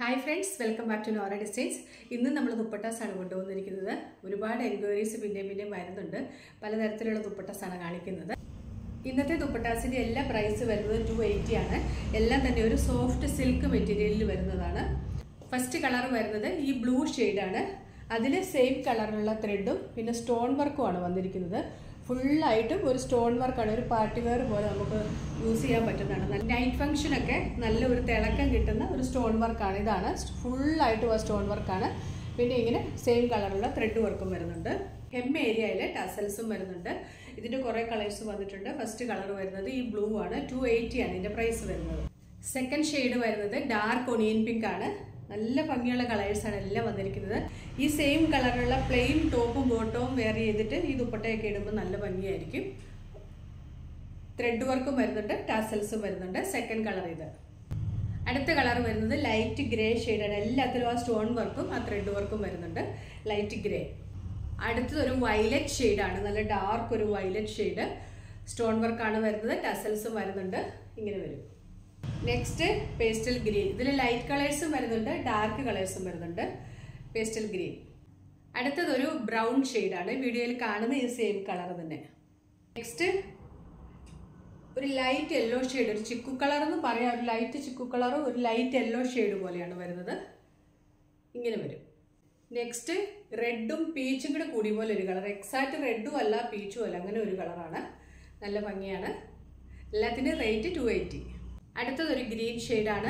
Hi friends, welcome back to Nora Designs. ഇന്ന് നമ്മൾ ദുപ്പട്ടാസാണ് കൊണ്ടുവന്നിരിക്കുന്നത്. ഒരുപാട് എൻക്വയറീസ് പിന്നെ വരുന്നുണ്ട്. പലതരത്തിലുള്ള ദുപ്പട്ടാസാണ് കാണിക്കുന്നത്. ഇന്നത്തെ ദുപ്പട്ടാസിന്റെ എല്ലാ പ്രൈസ് വരുന്നത് 280 ആണ്. എല്ലാം തന്നെ ഒരു സോഫ്റ്റ് സിൽക്ക് മെറ്റീരിയലിൽ വരുന്നതാണ്. ഫസ്റ്റ് കളർ വരുന്നത് ഈ ബ്ലൂ ഷെയ്ഡ് ആണ്. അതിൽ സെയിം കളറിലുള്ള ത്രെഡും പിന്നെ സ്റ്റോൺ വർക്കും ആണ് വന്നിരിക്കുന്നത്. ഫുള്ളായിട്ടും ഒരു സ്റ്റോൺ വർക്കാണ്, ഒരു പാർട്ടി വെയർ പോലെ നമുക്ക് യൂസ് ചെയ്യാൻ പറ്റുന്നതാണ്. നൈറ്റ് ഫംഗ്ഷനൊക്കെ നല്ല ഒരു തിളക്കം കിട്ടുന്ന ഒരു സ്റ്റോൺ വർക്കാണ്. ഇതാണ് ഫുള്ളായിട്ടും ആ സ്റ്റോൺ വർക്കാണ്. പിന്നെ ഇങ്ങനെ സെയിം കളറുള്ള ത്രെഡ് വർക്കും വരുന്നുണ്ട്. ഹെം ഏരിയയിൽ ടസൽസും വരുന്നുണ്ട്. ഇതിൻ്റെ കുറേ കളേഴ്സ് വന്നിട്ടുണ്ട്. ഫസ്റ്റ് കളർ വരുന്നത് ഈ ബ്ലൂ ആണ്. 280 ആണ് ഇതിൻ്റെ പ്രൈസ് വരുന്നത്. സെക്കൻഡ് ഷെയ്ഡ് വരുന്നത് ഡാർക്ക് ഒണിയൻ പിങ്ക് ആണ്. നല്ല ഭംഗിയുള്ള കളേഴ്സാണ് എല്ലാം വന്നിരിക്കുന്നത്. ഈ സെയിം കളറിലുള്ള പ്ലെയിൻ ടോപ്പും ബോട്ടവും വെയർ ചെയ്തിട്ട് ഈ ദുപ്പട്ടയൊക്കെ ഇടുമ്പോൾ നല്ല ഭംഗിയായിരിക്കും. ത്രെഡ് വർക്കും വരുന്നുണ്ട്, ടാസൽസും വരുന്നുണ്ട്. സെക്കൻഡ് കളർ ഇത്. അടുത്ത കളർ വരുന്നത് ലൈറ്റ് ഗ്രേ ഷെയ്ഡാണ്. എല്ലാത്തിലും ആ സ്റ്റോൺ വർക്കും ആ ത്രെഡ് വർക്കും വരുന്നുണ്ട്. Light grey. അടുത്തത് ഒരു വയലറ്റ് ഷെയ്ഡാണ്. നല്ല ഡാർക്ക് ഒരു വയലറ്റ് ഷെയ്ഡ്. സ്റ്റോൺ വർക്കാണ് വരുന്നത്, ടാസൽസും വരുന്നുണ്ട്. ഇങ്ങനെ വരും. Next pastel green. ഇതിൽ ലൈറ്റ് കളേഴ്സും വരുന്നുണ്ട്, ഡാർക്ക് കളേഴ്സും വരുന്നുണ്ട്. Pastel green. അടുത്തതൊരു ബ്രൗൺ ഷെയ്ഡാണ്. വീഡിയോയിൽ കാണുന്ന ഈ സെയിം കളർ തന്നെ. നെക്സ്റ്റ് ഒരു ലൈറ്റ് യെല്ലോ ഷെയ്ഡ്, ഒരു ചിക്കു കളർ എന്ന് പറയാം. ഒരു ലൈറ്റ് ചിക്കു കളറും ഒരു ലൈറ്റ് യെല്ലോ ഷെയ്ഡ് പോലെയാണ് വരുന്നത്. ഇങ്ങനെ വരും. നെക്സ്റ്റ് റെഡും പീച്ചും കൂടെ കൂടി പോലെ ഒരു കളർ. എക്സാക്റ്റ് റെഡും അല്ല പീച്ചും അല്ല, അങ്ങനെ ഒരു കളറാണ്. നല്ല ഭംഗിയാണ്. എല്ലാത്തിൻ്റെ റേറ്റ് 280. അടുത്തതൊരു ഗ്രീൻ ഷെയ്ഡാണ്.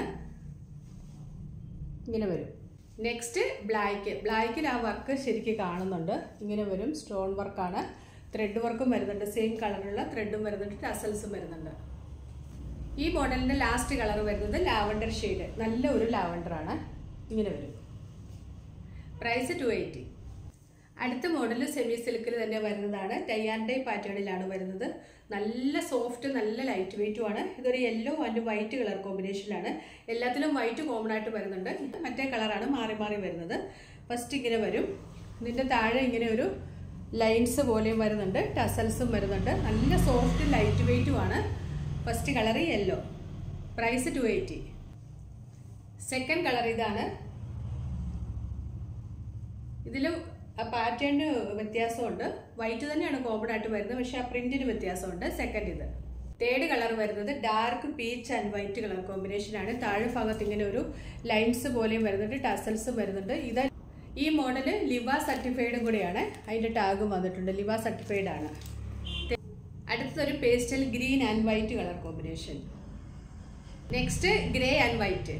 ഇങ്ങനെ വരും. Next black. ബ്ലാക്കിൽ ആ വർക്ക് ശരിക്കും കാണുന്നുണ്ട്. ഇങ്ങനെ വരും. സ്റ്റോൺ വർക്കാണ്. ത്രെഡ് വർക്കും വരുന്നുണ്ട്. സെയിം കളറുള്ള ത്രെഡും വരുന്നുണ്ട്, ടസൽസും വരുന്നുണ്ട്. ഈ മോഡലിൻ്റെ ലാസ്റ്റ് കളർ വരുന്നത് ലാവണ്ടർ ഷെയ്ഡ്. നല്ല ഒരു ലാവണ്ടർ ആണ്. ഇങ്ങനെ വരും. പ്രൈസ് 280. അടുത്ത മോഡൽ സെമി സിൽക്കിൽ തന്നെ വരുന്നതാണ്. ടൈ ആൻഡ് ഡൈ പാറ്റേണിലാണ് വരുന്നത്. നല്ല സോഫ്റ്റ്, നല്ല ലൈറ്റ് വെയിറ്റും ആണ്. ഇതൊരു യെല്ലോ ആൻഡ് വൈറ്റ് കളർ കോമ്പിനേഷനിലാണ്. എല്ലാത്തിലും വൈറ്റ് കോമൺ ആയിട്ട് വരുന്നുണ്ട്. മറ്റേ കളറാണ് മാറി മാറി വരുന്നത്. ഫസ്റ്റ് ഇങ്ങനെ വരും. ഇതിൻ്റെ താഴെ ഇങ്ങനെ ഒരു ലൈൻസ് പോലെയും വരുന്നുണ്ട്, ടസൽസും വരുന്നുണ്ട്. നല്ല സോഫ്റ്റ് ലൈറ്റ് വെയിറ്റും ആണ്. First colour yellow. Price 280. Second colour ഇതാണ്. ഇതിലും ആ പാറ്റേണിന് വ്യത്യാസമുണ്ട്. വൈറ്റ് തന്നെയാണ് കോമൺ ആയിട്ട് വരുന്നത്, പക്ഷെ ആ പ്രിന്റിന് വ്യത്യാസമുണ്ട്. സെക്കൻഡ് ഇത്. തേർഡ് കളർ വരുന്നത് dark peach and white colour കോമ്പിനേഷനാണ്. താഴെ ഭാഗത്ത് ഇങ്ങനെ ഒരു ലൈൻസ് പോലെയും വരുന്നുണ്ട്, ടസൽസും വരുന്നുണ്ട്. ഇത് ഈ മോഡല് ലിവ സർട്ടിഫൈഡും കൂടെയാണ്. അതിൻ്റെ ടാഗും വന്നിട്ടുണ്ട്. ലിവ സർട്ടിഫൈഡ് ആണ്. അടുത്തൊരു pastel green and white colour combination. Next grey and white.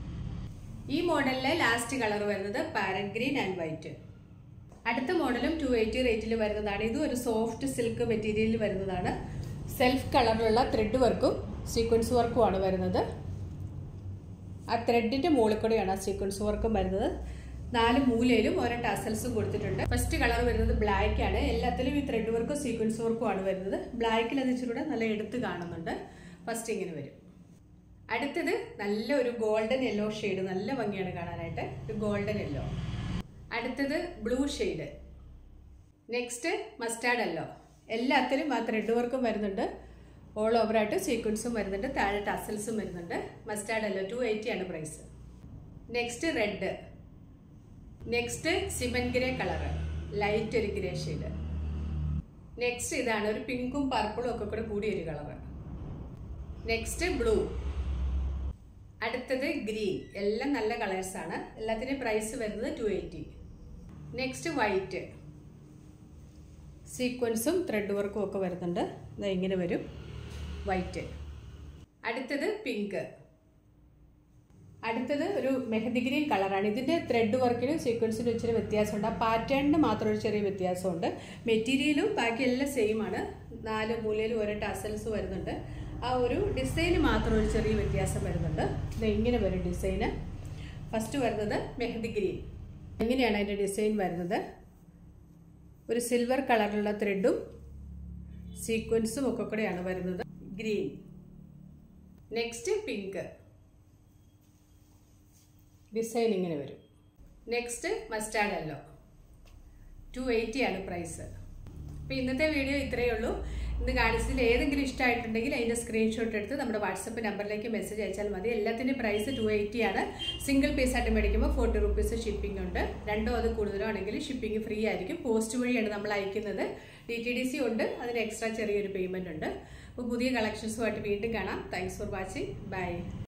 ഈ മോഡലിലെ ലാസ്റ്റ് കളർ വരുന്നത് പാരറ്റ് ഗ്രീൻ ആൻഡ് വൈറ്റ്. അടുത്ത മോഡലും 280 റേറ്റിൽ വരുന്നതാണ്. ഇതും ഒരു സോഫ്റ്റ് സിൽക്ക് മെറ്റീരിയലിൽ വരുന്നതാണ്. സെൽഫ് കളറിലുള്ള ത്രെഡ് വർക്കും സീക്വൻസ് വർക്കും ആണ് വരുന്നത്. ആ ത്രെഡിൻ്റെ മുകളിൽ കൂടെയാണ് ആ സീക്വൻസ് വർക്കും വരുന്നത്. 4 മൂലയിലും ഓരോ ടസൽസും കൊടുത്തിട്ടുണ്ട്. ഫസ്റ്റ് കളർ വരുന്നത് ബ്ലാക്ക് ആണ്. എല്ലാത്തിലും ഈ ത്രെഡ് വർക്കും സീക്വൻസ് വർക്കും ആണ് വരുന്നത്. ബ്ലാക്കിൽ അത് ഇച്ചിരി കൂടെ നല്ല എടുത്ത് കാണുന്നുണ്ട്. ഫസ്റ്റ് ഇങ്ങനെ വരും. അടുത്തത് നല്ല ഒരു ഗോൾഡൻ യെല്ലോ ഷെയ്ഡ്. നല്ല ഭംഗിയാണ് കാണാനായിട്ട്. ഒരു ഗോൾഡൻ യെല്ലോ. അടുത്തത് blue shade. Next mustard yellow. എല്ലാത്തിലും ആ ത്രെഡ് വർക്കും വരുന്നുണ്ട്. ഓൾ ഓവറായിട്ട് സീക്വൻസും വരുന്നുണ്ട്. താഴെ ടസൽസും വരുന്നുണ്ട്. മസ്റ്റാർഡ് യെല്ലോ 280 ആണ് price. Next red. Next cement grey colour, light ഒരു ഗ്രേ ഷെയ്ഡ്. നെക്സ്റ്റ് ഇതാണ് ഒരു പിങ്കും പർപ്പിളും ഒക്കെ കൂടെ കൂടിയ ഒരു കളറ്. Next blue. അടുത്തത് ഗ്രീൻ. എല്ലാം നല്ല കളേഴ്സാണ്. എല്ലാത്തിൻ്റെയും പ്രൈസ് വരുന്നത് 280. Next white. സീക്വൻസും ത്രെഡ് വർക്കും ഒക്കെ വരുന്നുണ്ട്. ഇതാ ഇങ്ങനെ വരും. വൈറ്റ്. അടുത്തത് പിങ്ക്. അടുത്തത് ഒരു മെഹന്തി ഗ്രീൻ കളറാണ്. ഇതിൻ്റെ ത്രെഡ് വർക്കിനും സീക്വൻസിനും ഇച്ചിരി വ്യത്യാസമുണ്ട്. ആ പാറ്റേണിന് മാത്രം ഒരു ചെറിയ വ്യത്യാസമുണ്ട്. മെറ്റീരിയലും ബാക്കി എല്ലാം സെയിം ആണ്. 4 മൂലയിലും ഓരോ ടസൽസ് വരുന്നുണ്ട്. ആ ഒരു ഡിസൈന് മാത്രം ഒരു ചെറിയ വ്യത്യാസം വരുന്നുണ്ട്. ഇത് ഇങ്ങനെ വരും ഡിസൈന്. ഫസ്റ്റ് വരുന്നത് മെഹന്തി ഗ്രീൻ. ഇങ്ങനെയാണ് അതിൻ്റെ ഡിസൈൻ വരുന്നത്. ഒരു സിൽവർ കളറിലുള്ള ത്രെഡും സീക്വൻസും ഒക്കെ കൂടെയാണ് വരുന്നത്. ഗ്രീൻ. Next pink. ഡിസൈൻ ഇങ്ങനെ വരും. Next mustard yellow. 280 ആണ് പ്രൈസ്. അപ്പോൾ ഇന്നത്തെ വീഡിയോ ഇത്രയേ ഉള്ളൂ. ഇന്ന് കാണിച്ചതിൽ ഏതെങ്കിലും ഇഷ്ടമായിട്ടുണ്ടെങ്കിൽ അതിൻ്റെ സ്ക്രീൻഷോട്ട് എടുത്ത് നമ്മുടെ വാട്സപ്പ് നമ്പറിലേക്ക് മെസ്സേജ് അയച്ചാൽ മതി. എല്ലാത്തിൻ്റെയും പ്രൈസ് 280 ആണ്. സിംഗിൾ പീസ് ആയിട്ട് മേടിക്കുമ്പോൾ 40 rupees ഷിപ്പിംഗ് ഉണ്ട്. 2 അത് കൂടുതലോ ആണെങ്കിൽ ഷിപ്പിംഗ് ഫ്രീ ആയിരിക്കും. പോസ്റ്റ് വഴിയാണ് നമ്മൾ അയക്കുന്നത്. DTDC ഉണ്ട്, അതിന് എക്സ്ട്രാ ചെറിയൊരു പേയ്മെൻറ്റ് ഉണ്ട്. അപ്പോൾ പുതിയ കളക്ഷൻസുമായിട്ട് വീണ്ടും കാണാം. Thanks for watching. ബൈ.